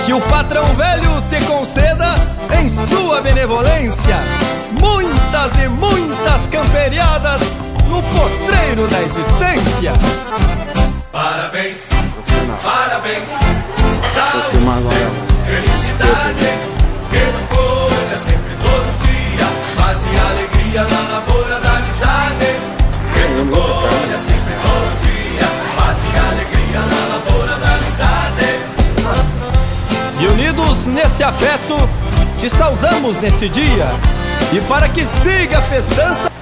Que o patrão velho te conceda em sua benevolência muitas e muitas camperiadas no potreiro da existência. Parabéns, parabéns, saúde, felicidade, que tu colha sempre todo dia, paz e alegria na lavoura da amizade. Que tu colha sempre todo dia, paz e alegria na lavoura da amizade. E unidos nesse afeto, te saudamos nesse dia, e para que siga a festança.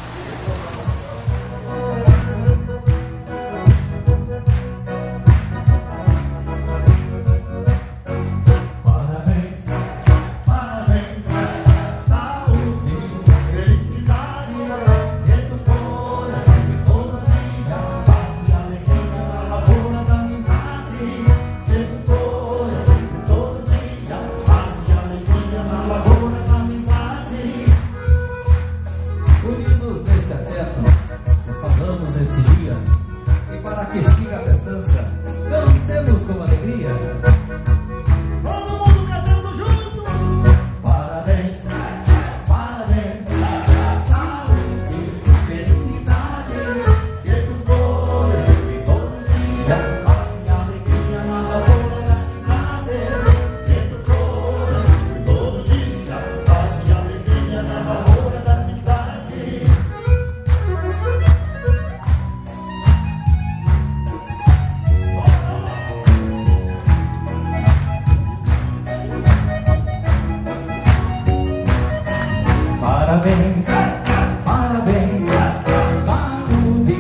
Parabéns, parabéns, saúde,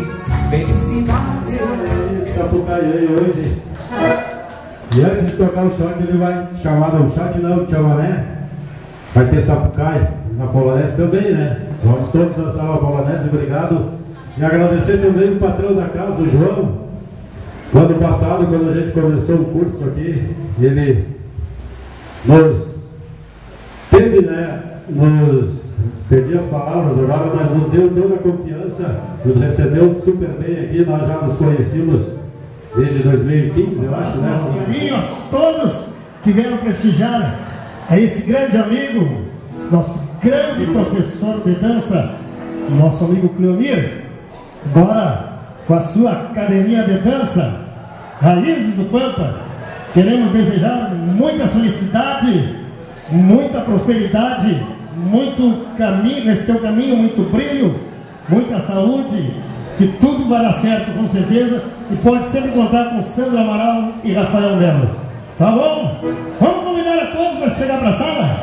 felicidade. Sapucaí aí hoje. E antes de tocar o shot, ele vai chamar, não, shot não, chamané. Vai ter Sapucaí na polonese também, né? Vamos todos dançar uma polonese, obrigado. E agradecer também o patrão da casa, o João. No ano passado, quando a gente começou o curso aqui, ele nos teve, né? Perdi as palavras agora, mas nos deu toda a confiança, nos recebeu super bem aqui. Nós já nos conhecíamos desde 2015, eu acho, né? Nosso carinho a todos que vieram prestigiar a esse grande amigo, nosso grande professor de dança, nosso amigo Cleonir, agora com a sua academia de dança, Raízes do Pampa. Queremos desejar muita felicidade, muita prosperidade, muito caminho, nesse teu caminho, muito brilho, muita saúde, que tudo vai dar certo com certeza, e pode sempre contar com Sandro Amaral e Rafael Melo. Tá bom? Vamos convidar a todos para chegar para a sala?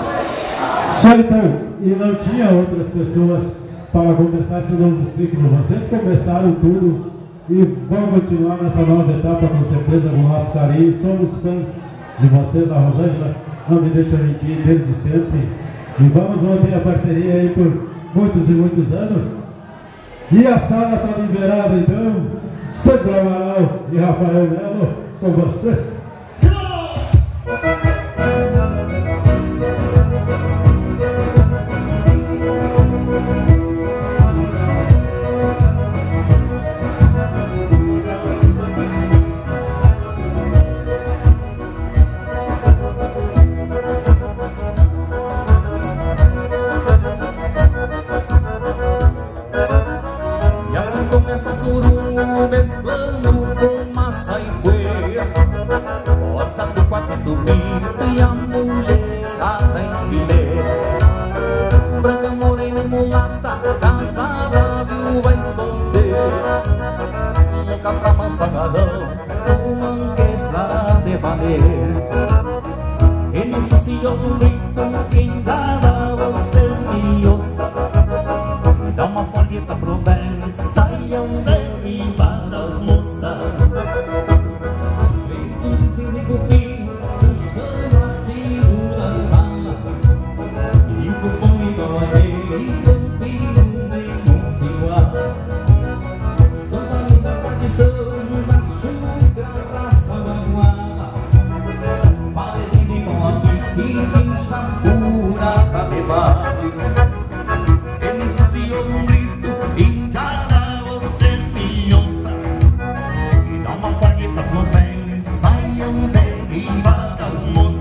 Só então, e não tinha outras pessoas para começar esse novo ciclo. Vocês começaram tudo e vão continuar nessa nova etapa com certeza, com o nosso carinho. Somos fãs de vocês, a Rosângela não me deixa mentir desde sempre. E vamos manter a parceria aí por muitos e muitos anos. E a sala está liberada então. Sandro Amaral e Rafael Melo com vocês. E a mulherada em filé, branca, morena e mulata, casada, viúva e solteira, louca pra mansa galão, com mangueira de maneira. Iniciou do rito, quem dá vocês me ouça, dá uma folheta pro velho, saiam dele para as moças. Saiam derivadas, moças.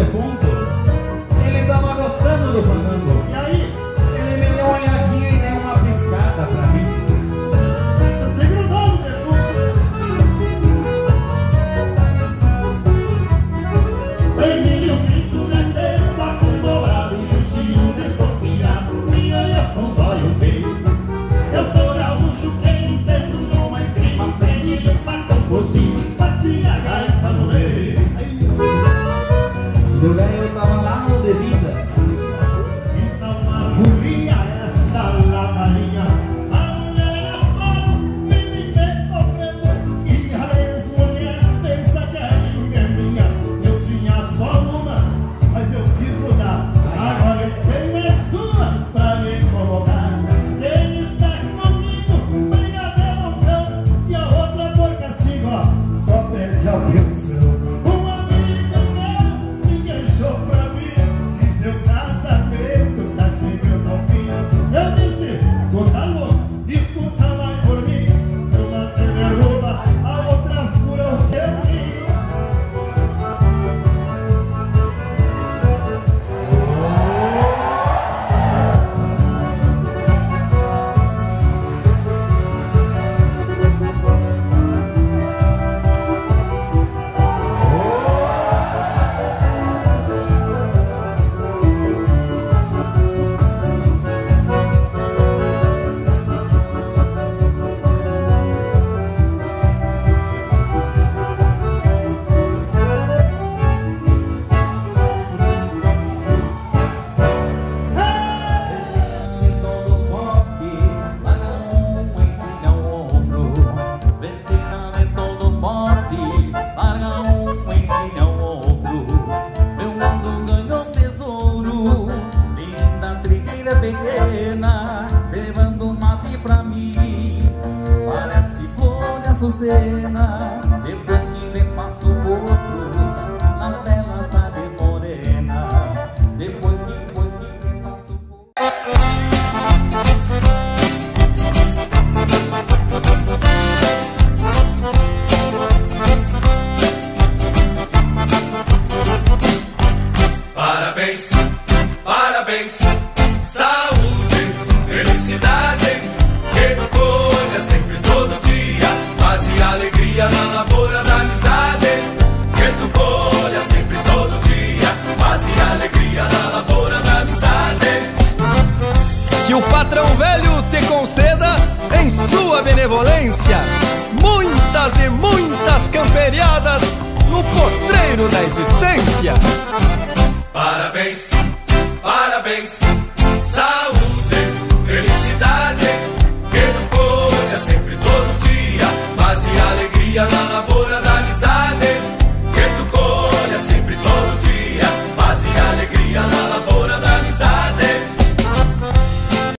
defunto, ele tava gostando do fandango. E aí? Ele me deu uma olhadinha e deu uma piscada pra mim. Você grudou no defunto? Vermelho, pinto, gaiteiro, baco dourado e o Gil desconfiado me olhou com os olhos feios. Eu sou gaúcho, quem entendo numa esgrima, prenilho, facão por cima, batia a gaita no meio. E o velho tava lá no devida. Está uma furia esta ladainha. A mulher é foda, me sofrendo. E a ex-mulher pensa que a língua é minha. Eu tinha só uma, mas eu quis mudar. Agora eu tenho duas pra me incomodar. Quem está comigo, briga de montão. E a outra por castigo, ó, só perde a pensão. Uma amiga meu se queixou pra mim que seu casamento tá chegando ao fim. Eu disse, tu tá louco, escuta lá por mim. Se uma te derruba, a outra fura o teu rim. Pequena, cevando mate pra mim, parece flor de açucena. Depois que me passo outros, nas velas tá de morena. Depois que me passo Parabéns, parabéns, saúde, felicidade, que tu colha sempre todo dia, paz e alegria na lavoura da amizade. Que tu colha sempre todo dia, paz e alegria na lavoura da amizade. Que o patrão velho te conceda em sua benevolência muitas e muitas camperiadas no potreiro da existência. Parabéns,